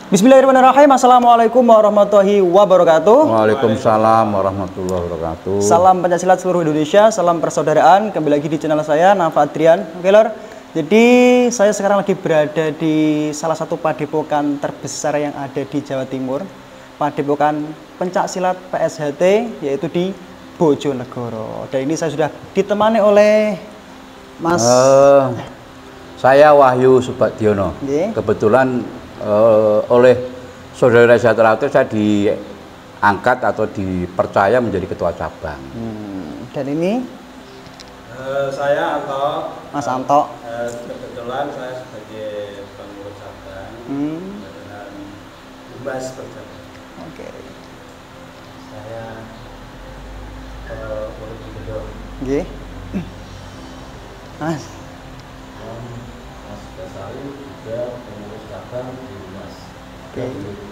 Bismillahirrahmanirrahim. Assalamualaikum warahmatullahi wabarakatuh. Waalaikumsalam warahmatullahi wabarakatuh. Salam pencaksilat seluruh Indonesia, salam persaudaraan. Kembali lagi di channel saya, Nafa Adrian. Oke lor, jadi saya sekarang lagi berada di salah satu padepokan terbesar yang ada di Jawa Timur, padepokan pencaksilat PSHT, yaitu di Bojonegoro. Dan ini saya sudah ditemani oleh Mas saya Wahyu Subadiono. Kebetulan oleh saudara saya itu saya diangkat atau dipercaya menjadi ketua cabang. Dan ini saya Anto. Mas Anto. Kebetulan saya sebagai pengurus cabang dan Humas Percabang. Oke. Saya Polisi Gedor. Oke. Mas. Mas Basari juga pengurus cabang di Humas. Oke.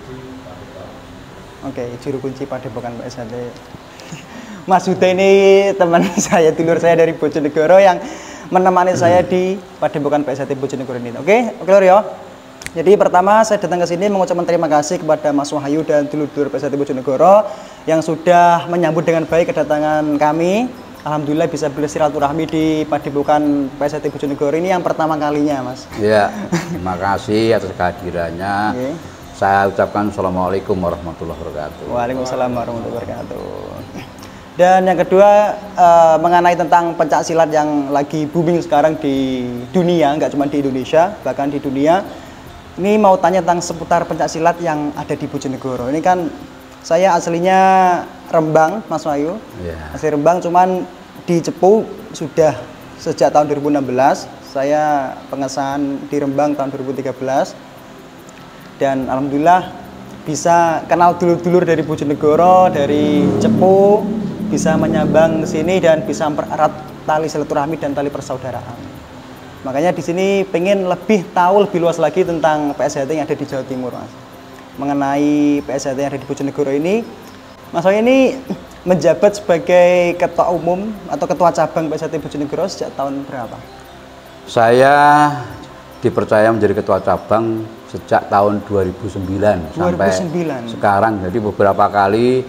Oke, juru kunci padepokan PSHT. Mas Huda ini teman saya, dulur saya dari Bojonegoro yang menemani saya di padepokan PSHT Bojonegoro ini. Oke, lor ya. Jadi pertama saya datang ke sini mengucapkan terima kasih kepada Mas Wahyu dan dulur-dulur PSHT Bojonegoro yang sudah menyambut dengan baik kedatangan kami. Alhamdulillah bisa bersilaturahmi di padepokan PSHT Bojonegoro ini yang pertama kalinya, Mas. Iya, terima kasih atas kehadirannya. Okay. Saya ucapkan Assalamualaikum warahmatullahi wabarakatuh. Waalaikumsalam warahmatullahi wabarakatuh. Dan yang kedua mengenai tentang pencaksilat yang lagi booming sekarang di dunia, nggak cuma di Indonesia, bahkan di dunia. Ini mau tanya tentang seputar pencaksilat yang ada di Bojonegoro. Ini kan saya aslinya Rembang, Mas Wahyu. Yeah. Asli Rembang, cuman di Cepu sudah sejak tahun 2016. Saya pengesahan di Rembang tahun 2013. Dan alhamdulillah bisa kenal dulur-dulur dari Bojonegoro, dari Cepu, bisa menyambang ke sini dan bisa mempererat tali silaturahmi dan tali persaudaraan. Makanya di sini pengen lebih tahu lebih luas lagi tentang PSHT yang ada di Jawa Timur, Mas. Mengenai PSHT yang ada di Bojonegoro ini, Mas Wahyu ini menjabat sebagai ketua umum atau ketua cabang PSHT Bojonegoro sejak tahun berapa? Saya dipercaya menjadi ketua cabang sejak tahun 2009 sampai sekarang. Jadi beberapa kali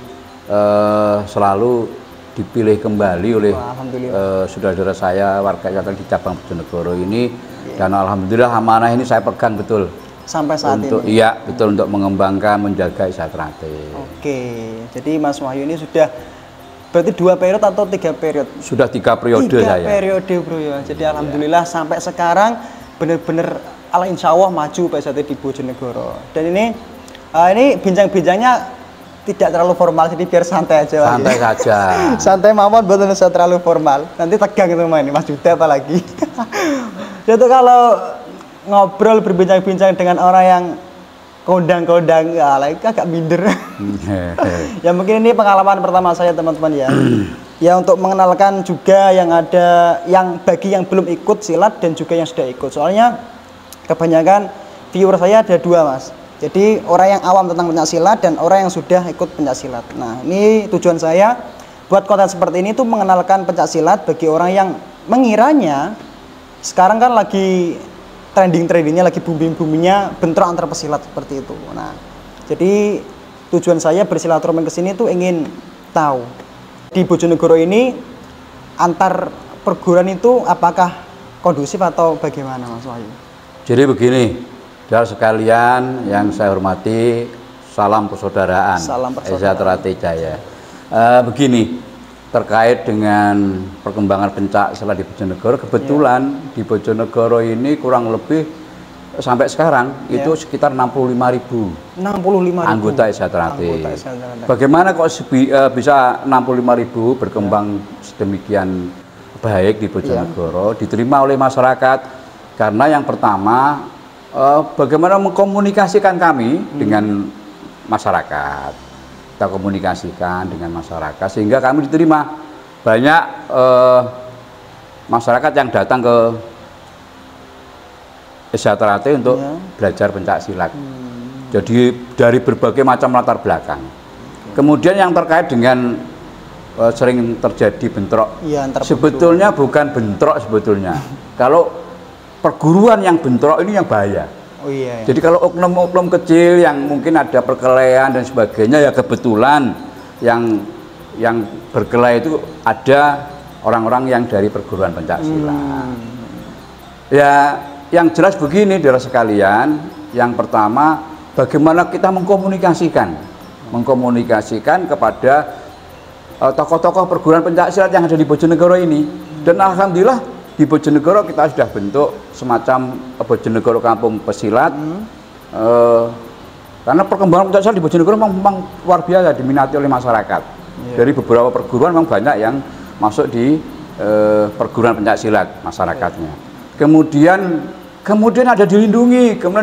selalu dipilih kembali oleh saudara-saudara saya warga yang di cabang Bojonegoro ini. Dan alhamdulillah amanah ini saya pegang betul sampai saat ini. Iya, betul, untuk mengembangkan, menjaga Isatrate. Oke, jadi Mas Wahyu ini sudah berarti 2 periode atau 3 periode? Sudah 3 periode 3 saya. 3 periode, bro ya. Jadi alhamdulillah sampai sekarang benar-benar insya Allah maju PSHT di Bojonegoro. Dan ini bincang-bincangnya tidak terlalu formal, jadi biar santai aja. Santai saja. Santai mawon, bukan usah terlalu formal. Nanti tegang itu ini Mas Yuda apalagi. Jadi kalau ngobrol berbincang-bincang dengan orang yang kondang-kondang, ya agak minder. Ya mungkin ini pengalaman pertama saya, teman-teman ya. Ya untuk mengenalkan juga yang ada, yang bagi yang belum ikut silat dan juga yang sudah ikut. Soalnya kebanyakan viewer saya ada 2, Mas. Jadi orang yang awam tentang pencaksilat dan orang yang sudah ikut pencaksilat. Nah ini tujuan saya buat konten seperti ini tuh mengenalkan pencaksilat bagi orang yang mengiranya sekarang kan lagi trending-trendingnya, lagi booming-boomingnya bentrok antar pesilat seperti itu. Nah jadi tujuan saya bersilaturahmi ke sini tuh ingin tahu di Bojonegoro ini antar perguruan itu apakah kondusif atau bagaimana, Mas Wahyu? Jadi begini, saudara sekalian yang saya hormati, salam persaudaraan. Salam persaudaraan. Isatrate Jaya. Begini, terkait dengan perkembangan pencaksilat di Bojonegoro, kebetulan di Bojonegoro ini kurang lebih sampai sekarang itu sekitar 65.000 anggota Isatrate. Bagaimana kok bisa 65.000 berkembang sedemikian baik di Bojonegoro, diterima oleh masyarakat? Karena yang pertama, bagaimana mengkomunikasikan kami dengan masyarakat. Kita komunikasikan dengan masyarakat sehingga kami diterima. Banyak masyarakat yang datang ke Isatrate untuk belajar pencaksilat. Jadi dari berbagai macam latar belakang. Kemudian yang terkait dengan sering terjadi bentrok, sebetulnya bukan bentrok sebetulnya. Kalau perguruan yang bentrok ini yang bahaya. Oh iya. Jadi kalau oknum-oknum kecil yang mungkin ada perkelahian dan sebagainya, ya kebetulan yang berkelahi itu ada orang-orang yang dari perguruan pencaksilat. Ya, yang jelas begini, saudara sekalian. Yang pertama, bagaimana kita mengkomunikasikan kepada tokoh-tokoh perguruan pencaksilat yang ada di Bojonegoro ini. Dan alhamdulillah di Bojonegoro kita sudah bentuk semacam Bojonegoro Kampung Pesilat. Karena perkembangan pencaksilat di Bojonegoro memang luar biasa diminati oleh masyarakat. Dari beberapa perguruan memang banyak yang masuk di perguruan pencaksilat masyarakatnya. Kemudian ada dilindungi, kemudian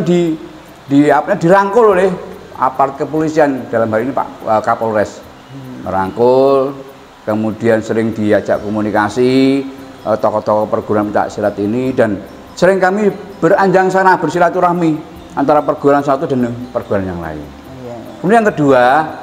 dirangkul oleh aparat kepolisian, dalam hal ini Pak Kapolres merangkul, kemudian sering diajak komunikasi tokoh-tokoh perguruan pencaksilat ini, dan sering kami beranjang sana bersilaturahmi antara perguruan satu dan perguruan yang lain. Kemudian yang kedua,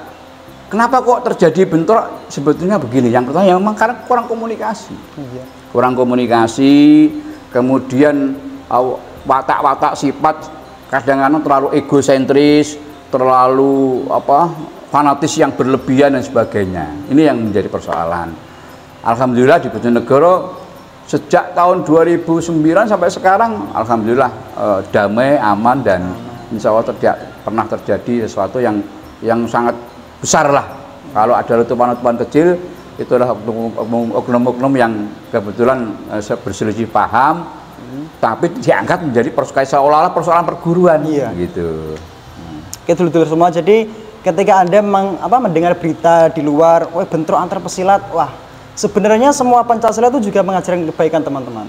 kenapa kok terjadi bentrok? Sebetulnya begini, yang pertama memang karena kurang komunikasi. Kurang komunikasi, kemudian watak-watak sifat kadang-kadang terlalu egosentris, terlalu fanatis yang berlebihan dan sebagainya. Ini yang menjadi persoalan. Alhamdulillah di Bojonegoro sejak tahun 2009 sampai sekarang alhamdulillah damai, aman, dan insya Allah tidak pernah terjadi sesuatu yang sangat besar lah. Kalau ada letupan-letupan kecil, itu adalah oknum-oknum yang kebetulan berselisih paham, tapi diangkat menjadi seolah-olah persoalan perguruan, gitu. Oke, dulur-dulur semua. Jadi ketika Anda mendengar berita di luar, bentrok antar pesilat, wah, sebenarnya semua Pancasila itu juga mengajarkan kebaikan, teman-teman.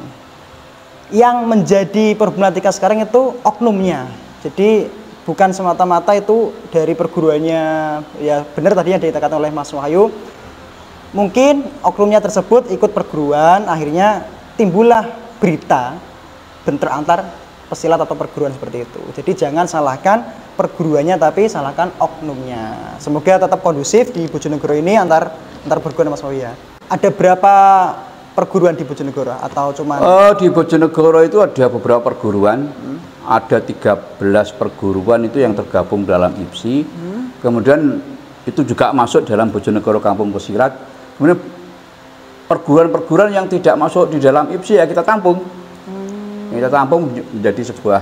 Yang menjadi problematika sekarang itu oknumnya. Jadi bukan semata-mata itu dari perguruannya, ya benar tadi yang dikatakan oleh Mas Wahyu. Mungkin oknumnya tersebut ikut perguruan, akhirnya timbullah berita bentrok antar pesilat atau perguruan seperti itu. Jadi jangan salahkan perguruannya, tapi salahkan oknumnya. Semoga tetap kondusif di Bojonegoro ini antar perguruan, Mas Wahyu. Ada berapa perguruan di Bojonegoro atau cuma? Di Bojonegoro itu ada beberapa perguruan. Ada 13 perguruan itu yang tergabung dalam IPSI. Kemudian itu juga masuk dalam Bojonegoro Kampung Pesilat. Kemudian perguruan-perguruan yang tidak masuk di dalam IPSI ya kita tampung. Kita tampung menjadi sebuah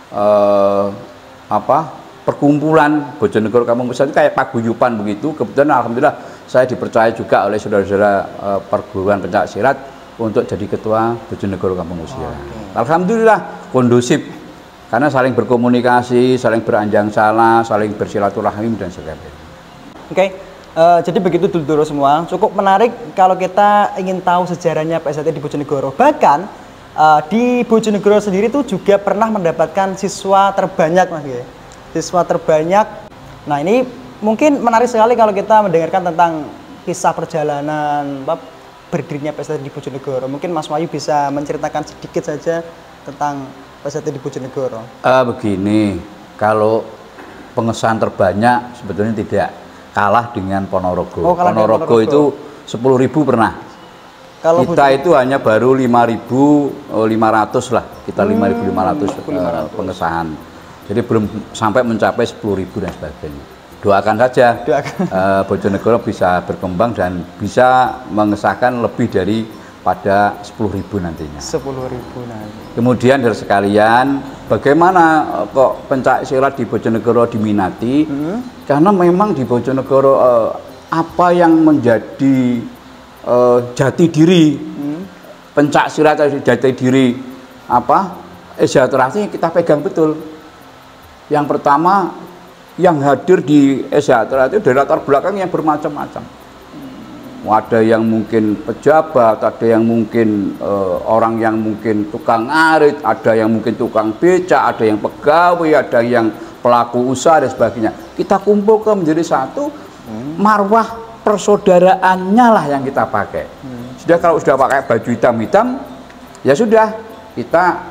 perkumpulan Bojonegoro Kampung Pesilat, kayak paguyuban begitu. Kebetulan alhamdulillah saya dipercaya juga oleh saudara-saudara perguruan pencaksilat untuk jadi ketua Bojonegoro Kampung Pesilat. Alhamdulillah kondusif karena saling berkomunikasi, saling beranjang sana, saling bersilaturahim dan sebagainya. Oke, jadi begitu dulur-dulur semua. Cukup menarik kalau kita ingin tahu sejarahnya PSAT di Bojonegoro. Bahkan di Bojonegoro sendiri tuh juga pernah mendapatkan siswa terbanyak, Mas. Siswa terbanyak. Nah, ini mungkin menarik sekali kalau kita mendengarkan tentang kisah perjalanan berdirinya PSAT di Bojonegoro. Mungkin Mas Wahyu bisa menceritakan sedikit saja tentang PSAT di Bojonegoro. Begini, kalau pengesahan terbanyak sebetulnya tidak kalah dengan Ponorogo. Ponorogo itu 10.000 pernah. Kalau kita itu hanya baru 5.500 lah, kita 5.500 pengesahan. Jadi belum sampai mencapai 10.000 dan sebagainya. Doakan saja Bojonegoro bisa berkembang dan bisa mengesahkan lebih dari pada 10.000 nantinya. 10.000 nanti. Kemudian dari sekalian, bagaimana kok pencaksilat di Bojonegoro diminati? Karena memang di Bojonegoro apa yang menjadi jati diri pencaksilat, jati diri Esyaturasi kita pegang betul. Yang pertama, yang hadir di Esyaturasi itu dari latar belakang yang bermacam-macam. Ada yang mungkin pejabat, ada yang mungkin orang yang mungkin tukang ngarit, ada yang mungkin tukang beca, ada yang pegawai, ada yang pelaku usaha dan sebagainya. Kita kumpulkan menjadi satu, marwah persaudaraannya lah yang kita pakai. Sudah, kalau sudah pakai baju hitam-hitam, ya sudah, kita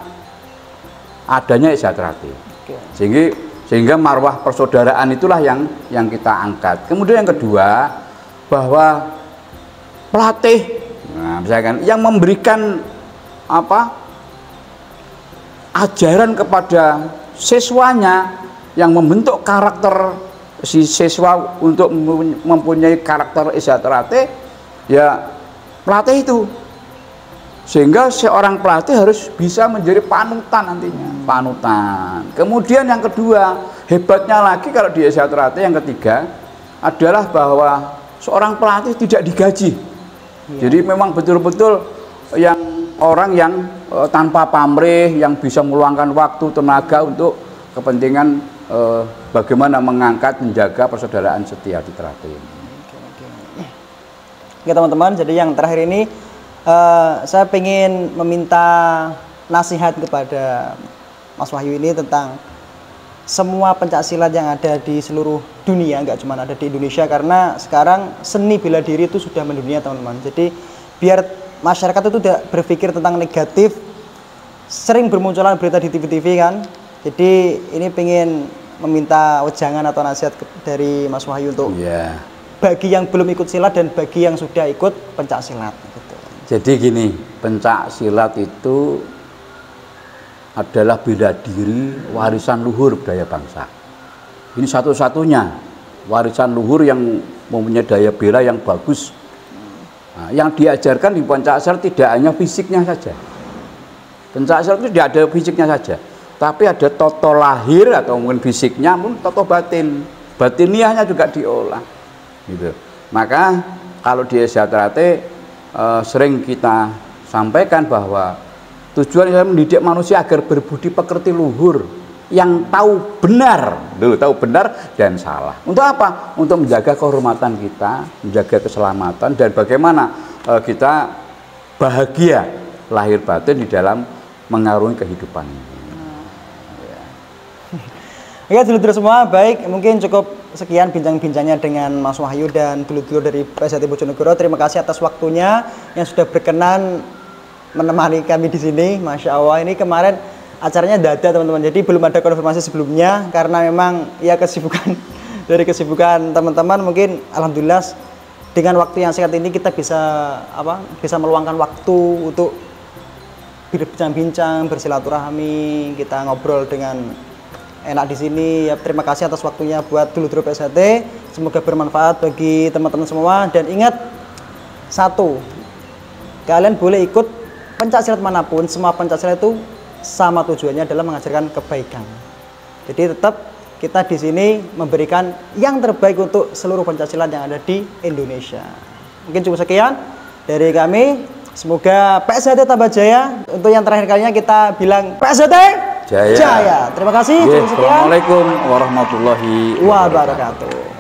adanya Esyaturasi. Sehingga marwah persaudaraan itulah yang kita angkat. Kemudian yang kedua, bahwa pelatih, misalkan yang memberikan ajaran kepada siswanya yang membentuk karakter si siswa untuk mempunyai karakter Isya Trate, ya pelatih itu. Sehingga seorang pelatih harus bisa menjadi panutan nantinya, panutan. Kemudian yang kedua, hebatnya lagi kalau di Isya Trate yang ketiga adalah bahwa seorang pelatih tidak digaji. Jadi memang betul-betul yang orang yang tanpa pamrih, yang bisa meluangkan waktu, tenaga untuk kepentingan bagaimana mengangkat, menjaga persaudaraan setia di Trate ini. Oke teman-teman, jadi yang terakhir ini saya ingin meminta nasihat kepada Mas Wahyu ini tentang semua pencaksilat yang ada di seluruh dunia, nggak cuma ada di Indonesia, karena sekarang seni bela diri itu sudah mendunia teman-teman. Jadi biar masyarakat itu tidak berpikir tentang negatif, sering bermunculan berita di TV-TV kan. Jadi ini pengen meminta wejangan atau nasihat dari Mas Wahyu untuk bagi yang belum ikut silat dan bagi yang sudah ikut pencak silat gitu. Jadi gini, pencak silat itu adalah bela diri, warisan luhur budaya bangsa. Ini satu-satunya warisan luhur yang mempunyai daya bela yang bagus. Nah, yang diajarkan di pencak silat tidak hanya fisiknya saja. Pencak silat itu tidak ada fisiknya saja, tapi ada toto lahir atau mungkin fisiknya, mungkin toto batin. Batiniahnya juga diolah. Gitu. Maka kalau di Isya Trate sering kita sampaikan bahwa tujuan saya mendidik manusia agar berbudi pekerti luhur yang tahu benar, tahu benar dan salah. Untuk apa? Untuk menjaga kehormatan kita, menjaga keselamatan dan bagaimana kita bahagia lahir batin di dalam mengarungi kehidupan ini. Ya, dulur-dulur semua, baik, mungkin cukup sekian bincang-bincangnya dengan Mas Wahyu dan dulur-dulur dari PSHT Bojonegoro. Terima kasih atas waktunya yang sudah berkenan menemani kami di sini. Masya Allah, ini kemarin acaranya dada teman-teman, jadi belum ada konfirmasi sebelumnya karena memang ya kesibukan dari kesibukan teman-teman. Mungkin alhamdulillah dengan waktu yang singkat ini kita bisa meluangkan waktu untuk berbincang-bincang, bersilaturahmi, kita ngobrol dengan enak di sini. Ya, terima kasih atas waktunya buat dulur-dulur PSHT. Semoga bermanfaat bagi teman-teman semua, dan ingat satu, kalian boleh ikut pencak silat manapun, semua pencak silat itu sama tujuannya adalah mengajarkan kebaikan. Jadi tetap kita di sini memberikan yang terbaik untuk seluruh pencak silat yang ada di Indonesia. Mungkin cukup sekian dari kami. Semoga PSHT tambah jaya. Untuk yang terakhir kalinya kita bilang PSHT jaya. Terima kasih. Assalamualaikum warahmatullahi wabarakatuh.